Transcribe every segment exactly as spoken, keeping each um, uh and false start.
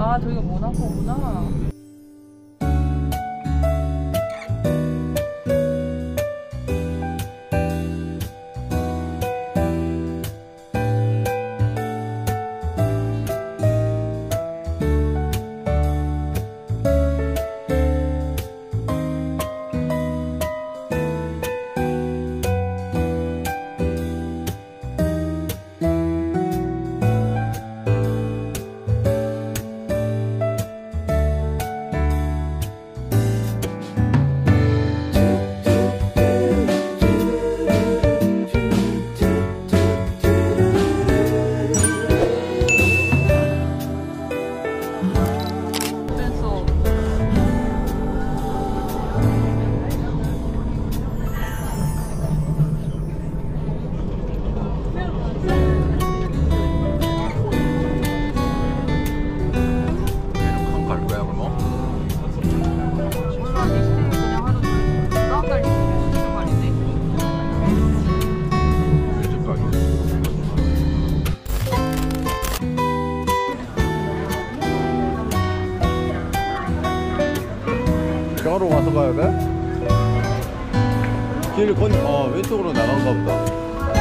아, 저기가 모나코구나. 병으로 와서 가야 돼? 길 건, 어, 왼쪽으로 나간가 보다.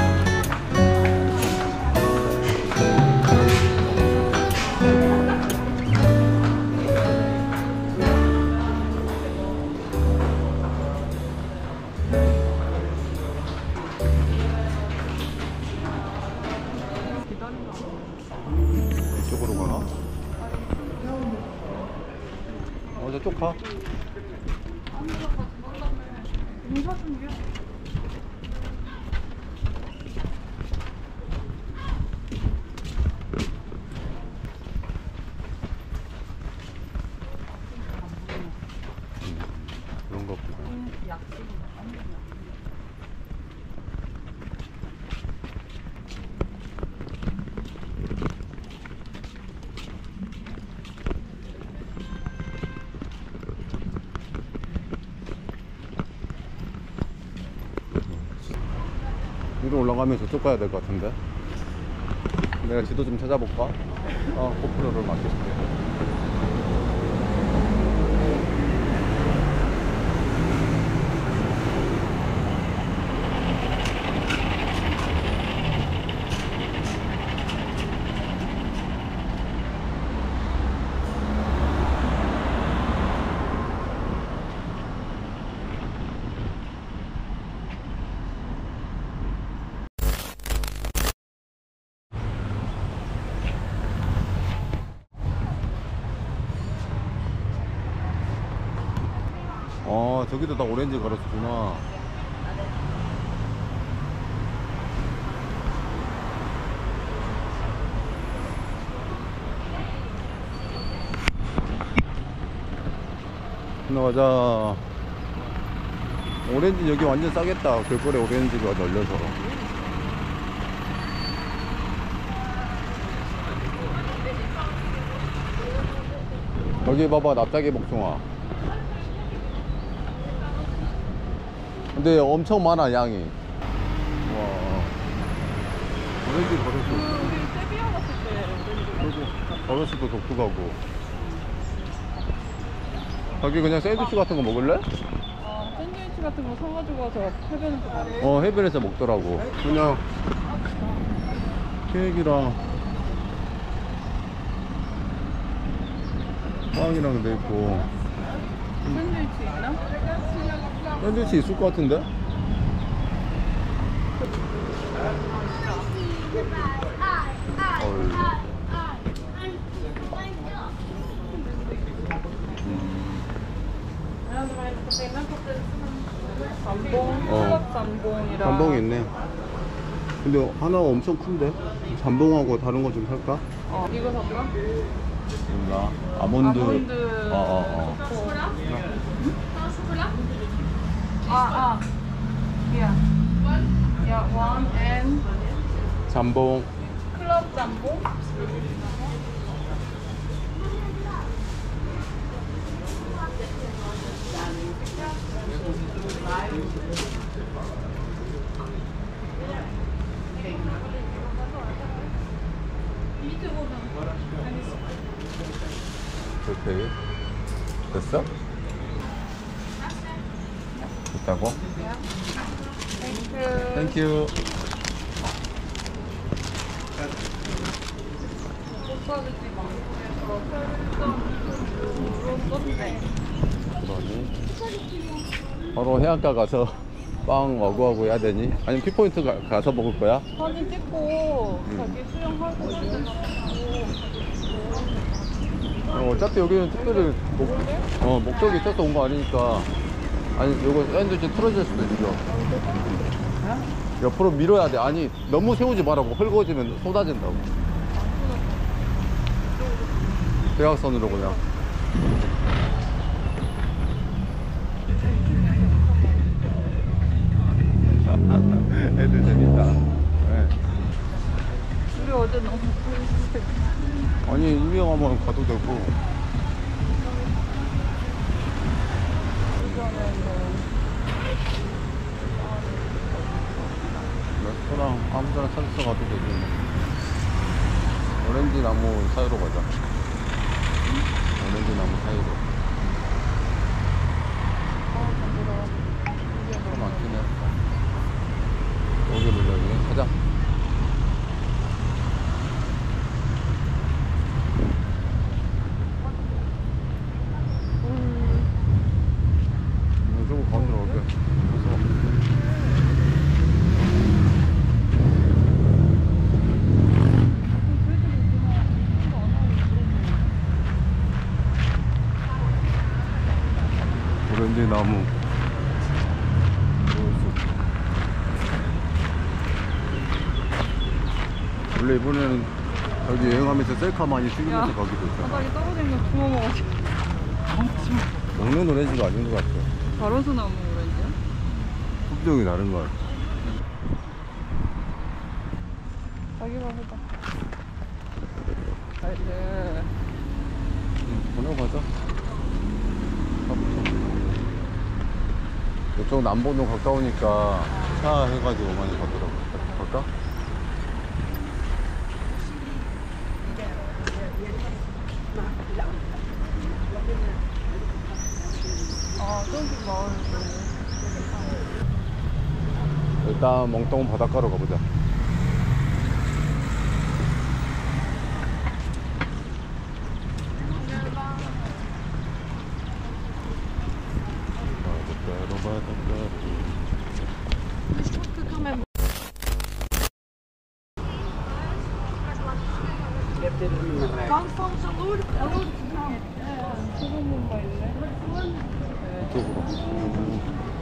이쪽으로 가나? 어, 저쪽 가. 그런 거 보다. 위로 올라가면 저쪽 가야 될 것 같은데. 내가 지도 좀 찾아볼까? 어, 고프로를 맡길게. 어, 저기도 다 오렌지 걸었구나. 나가자. 오렌지 여기 완전 싸겠다. 길거리에 오렌지가 널려서. 여기 봐봐, 납작이 복숭아. 근데 엄청 많아, 양이. 와, 오렌지 버렸어. 세비야 갔을 때 오렌지 버렸어도 독특하고. 자기 그냥 샌드위치 같은 거 먹을래? 아, 샌드위치 같은 거 사가지고 와서 해변에서 먹어. 어, 해변에서 먹더라고. 그냥 케이크랑 빵이랑 돼 있고. 샌드위치 있나? 샌드위치 있을 것 같은데? 어이. 잠봉, 어. 클럽 잠봉이랑 잠봉이 있네. 근데 하나 엄청 큰데? 잠봉하고 다른 거 좀 살까? 어, 이거 살까? 몰라. 아몬드. 아몬드. 어어어. 아, 아. Yeah. Yeah, one and 잠봉. 클럽 잠봉. 애플 페이. 됐어? 됐다고? 땡큐. 땡큐. 꽃사주지 방송에서 편의점으로 썼네. 그러니 바로 해안가 가서 빵 어구어구 해야 되니? 아니면 피포인트 가, 가서 먹을 거야? 사진 찍고 음. 자기 수영하고 어, 어차피 여기는 특별히 목, 어, 목적이 있어서 온 거 아니니까. 아니 요거 샌드위치 틀어질 수도 있어. 옆으로 밀어야 돼. 아니 너무 세우지 말라고. 헐거워지면 쏟아진다고. 대각선으로 그냥. 애들 재밌다. 네. 우리 어제 너무 재밌어. 아니 유명하면 가도 되고. 레스토랑 아무데나 찾아서 가도 되지. 오렌지 나무 사이로 가자. 오렌지 나무 사이로. 차 막히네. 여기를 여기 가자. 저거 가운데로 갈게. 무서워. 오렌지 나무. 원래 이번에는 여기 여행하면서 셀카 많이 찍으면서 야, 가기도 했잖아. 바닥에 떨어진 거 주워 먹어가지고. 먹는 오렌지가 아닌 것 같아. 가로수 나무 오렌지야? 품종이 다른 것 같아. 자기가 해봐. 나이스. 응, 번호 가자. 가보자. 이쪽 남본도 가까우니까 차 해가지고 많이 가더라고. 갈까? 아, 저기 마을. 일단 멍동 바닷가로 가보자. 바닷가로 바닷가로. 소금물만 있네. 이쪽으로. 음.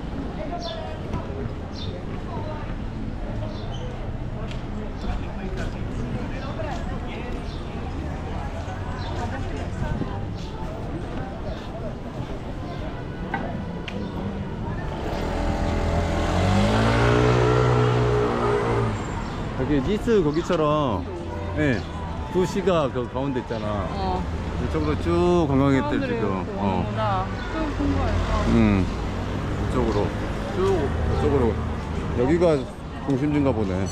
여기 니스 거기처럼 예, 도시가 그 가운데 있잖아. 어. 이쪽으로 쭉 관광객들 사람들이 지금 이렇게 어. 오는구나. 쭉 공부해서. 음, 이쪽으로 쭉 이쪽으로. 여기가 중심지인가 보네.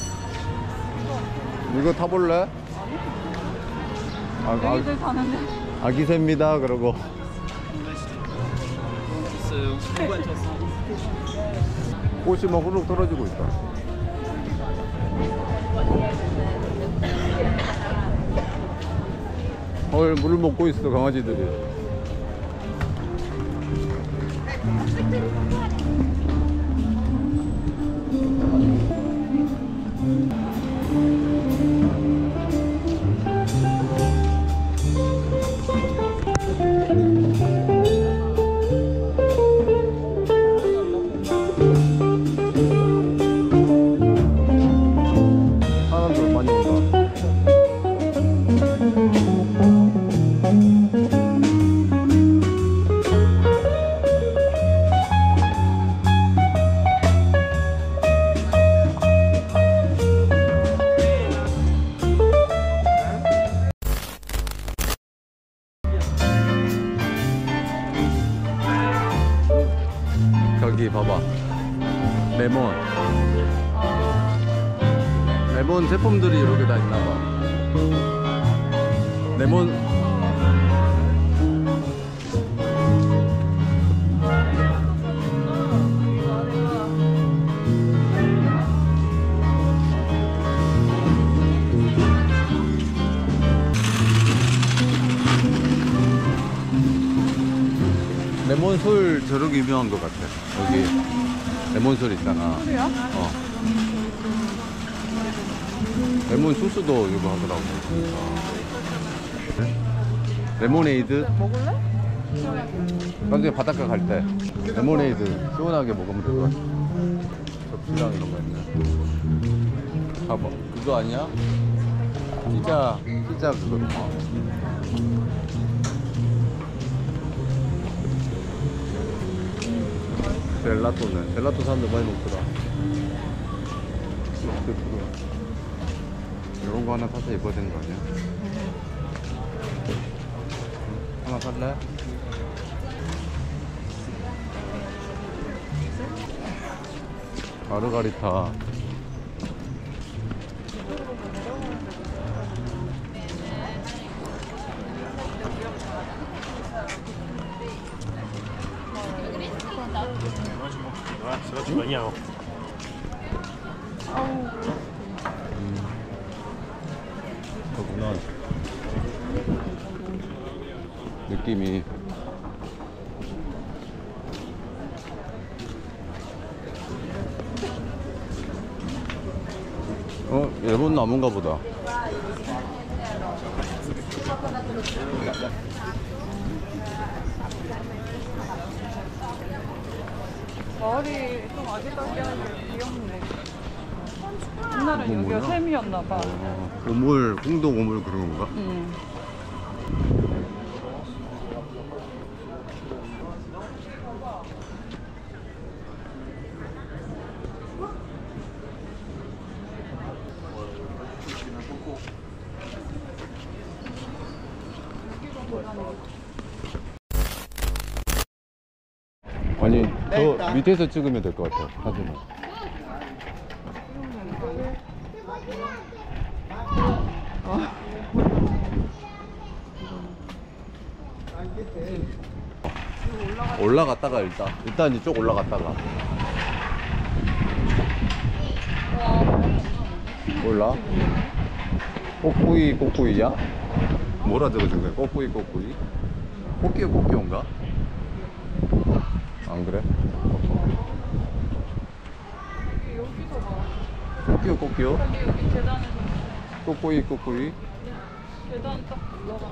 이거 타볼래? 아, 애기들 사는데. 아, 아기새입니다 그러고. 꽃이 막 후룩 떨어지고 있다. 헐, 물을 먹고 있어 강아지들이. 사람들 많이 온다. 저기 봐봐, 레몬 레몬 제품들이 이렇게 다 있나봐. 레몬 레몬술 저렇게 유명한 것 같아. 여기 레몬술 있잖아. 술이야? 어. 레몬 소스도 이거 하더라고. 레모네이드. 먹을래? 나중에 바닷가 갈 때 레모네이드 시원하게 먹으면 될 것 같아. 접시랑 이런 거 있네. 봐봐. 그거 아니야? 피자, 피자 그거. 젤라또네. 젤라또 사람들 많이 먹더라. 이런 거 하나 사서 입어야 되는 거 아니야? 하나 살래? 마르가리타. Ça va, tu vas bien. 그렇구나. 느낌이. 어, 일본 나무인가 보다. 마을이 좀 아기자기하게 귀엽네. 옛날에 이거 여기가 뭐야? 샘이었나봐. 어, 오물, 홍동 오물 그런 건가? 응. 아니, 저 밑에서 찍으면 될 것 같아, 사진은. 올라갔다가 일단 일단 이쪽 올라갔다가 몰라? 꼬꾸이 꼬꾸이야? 뭐라 적어준 거야? 꼬꾸이 꼬꾸이? 꼬끼오 꼬끼온가? 안 그래? 여기서 봐. 꼬끼오 꼬끼오? 여기 여기 계단에서 꼬꾸이 꼬꾸이? 계단 딱 올라가.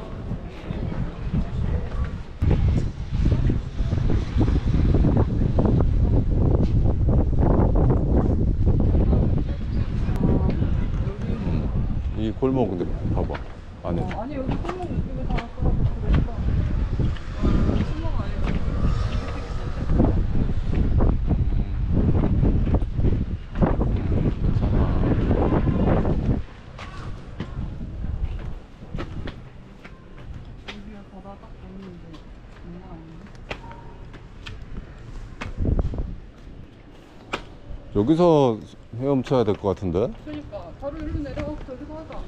이 골목 근데 봐봐 안에. 어, 아니 여기 골목 이쪽에 다 왔더라고. 그러니까 신경 아니야. 여기가 바다 딱 보이는데 장난 아닌데? 여기서 헤엄쳐야 될 것 같은데? 그러니까 바로 일로 내려가서 저기서 하자.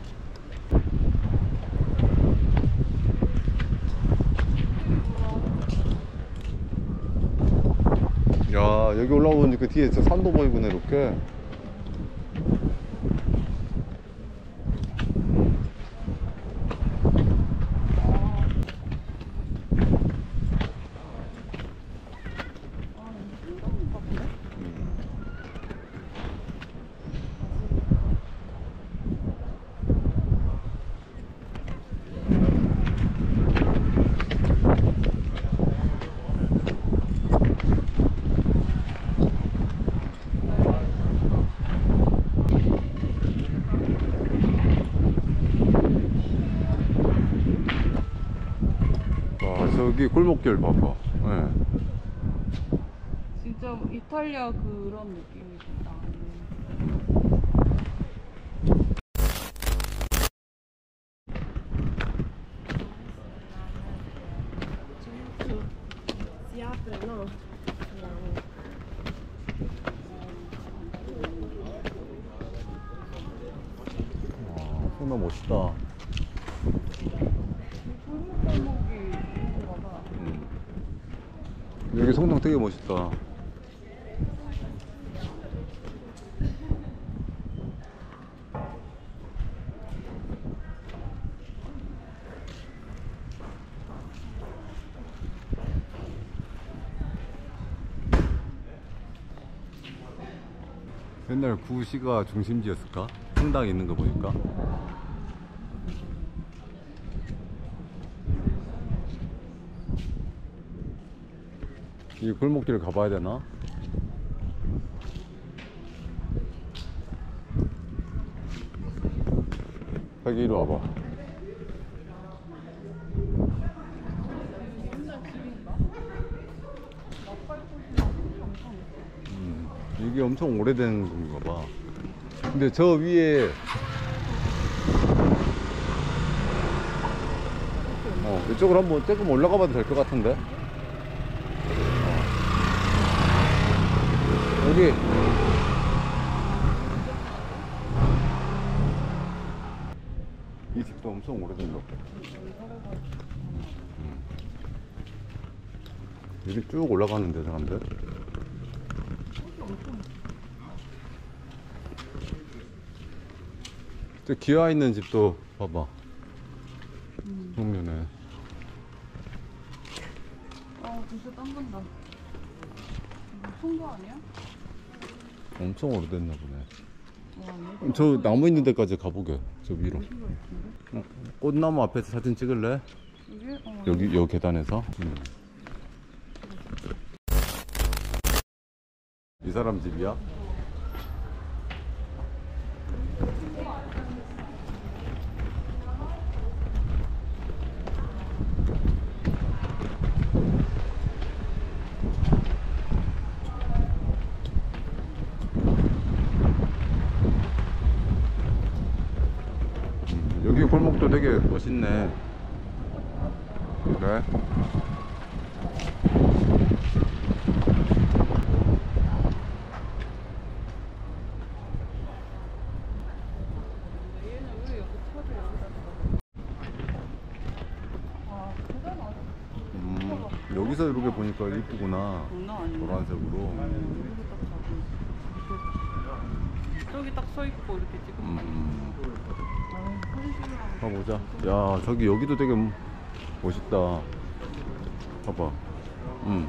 야 여기 올라오니까 그 뒤에 저 산도 보이구나 이렇게. 와 저기 골목길 봐봐. 예. 진짜 이탈리아 그런 느낌이 좀 나네. Si apre, no? 와 정말 멋있다. 골목골목이 있는 거 봐. 음. 여기 성당 되게 멋있다. 옛날 구시가 중심지였을까? 성당 있는 거 보니까. 이 골목길을 가봐야 되나? 자기 이리 와봐. 음, 이게 엄청 오래된 건가 봐. 근데 저 위에 어, 이쪽으로 한번 조금 올라가 봐도 될 것 같은데. 어. 여기 이 집도 엄청 오래된 것 같아. 음. 여기 쭉 올라가는데 사람들. 저 기아 있는 집도 봐봐. 음. 정면에. 아 진짜 땀 난다. 통거 아니야? 엄청 오래됐나 보네. 와, 저 나무 있는 데까지 가보게. 저 위로. 여기가 있던데? 어, 꽃나무 앞에서 사진 찍을래? 여기? 어, 여기 요 계단에서. 음. 이 사람 집이야? 여기 골목도 되게 멋있네. 그래? 얘는 왜 여기 차를 여기다 아 대단하다. 음, 여기서 이렇게 보니까 이쁘구나. 장난 아니네. 노란색으로. 여기 딱 잡고 저기 딱 서 있고 이렇게 지금 음, 음. 아, 사진 찍으라고. 가보자. 야, 저기 여기도 되게 멋있다. 봐봐. 음.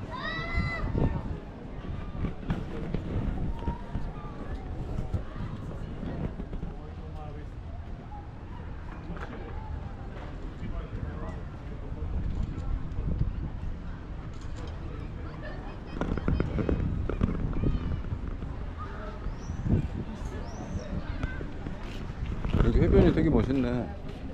여기 해변이 되게 멋있네.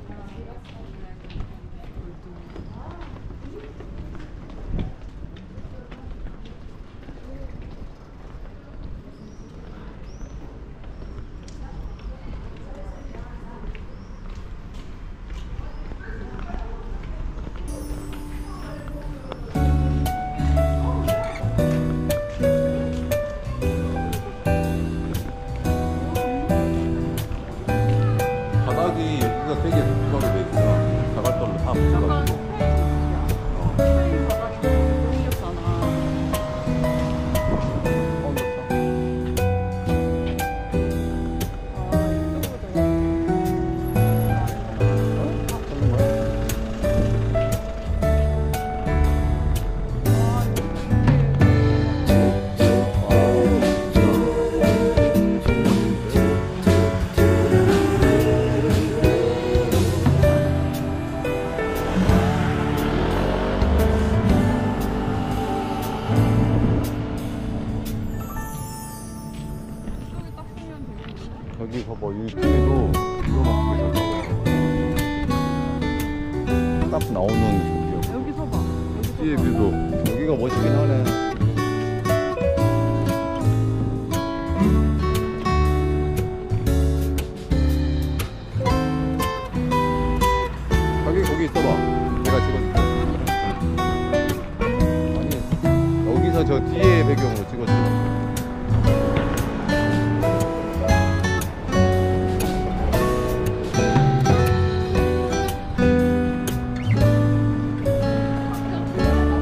바닥이 여기가 되게 두껍게 돼 있어. 자갈돌로 다 붙여가지고. 어. 스페인 바닥이 너무 생겼잖아. 어, 좋다. 아 이쪽으로 하는 거야? 아 이쪽이 딱 보면 되겠는데? 여기 봐봐. 이 뒤에도 이거만 보이잖아. 딱 나오는 저기야. 여기 서봐. 여기 뒤에 서봐. 뷰도 여기가 멋있긴 하네. 자기 거기 있어봐. 내가 찍어줄게. 아니 여기서 저 뒤에 배경으로 찍어줘.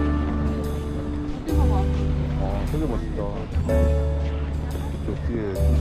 여기 서봐. 아 되게 멋있다. 저 뒤에